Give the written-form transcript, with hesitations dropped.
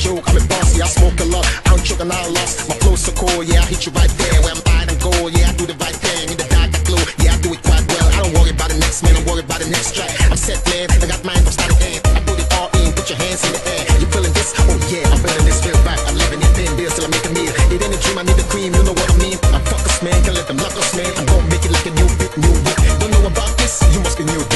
joke, I'm a boss, yeah, I smoke a lot. I don't choke and I lost. My flow's so cool, yeah, I hit you right there. Where I'm hide and go, yeah, I do the right thing. In the dark, I glow, yeah, I do it quite well. I don't worry about the next man, I'm worried about the next track. I'm set, man, I got mine from start to end. I put it all in, put your hands in the air. You feeling this? Oh yeah, I'm feeling this, feel right. I'm living it, paying bills till I make a meal. It ain't a dream, I need the cream, you know what I mean. I'm fuckers, man, can't let them lock us, man. I'm gonna make it like a new bit, new book. Don't know about this? You must be new.